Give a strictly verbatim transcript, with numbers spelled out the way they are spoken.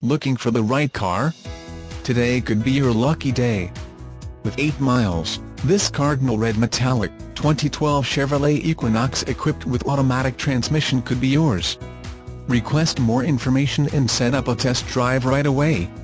Looking for the right car? Today could be your lucky day. With eight miles, this Cardinal Red Metallic, twenty twelve Chevrolet Equinox equipped with automatic transmission could be yours. Request more information and set up a test drive right away.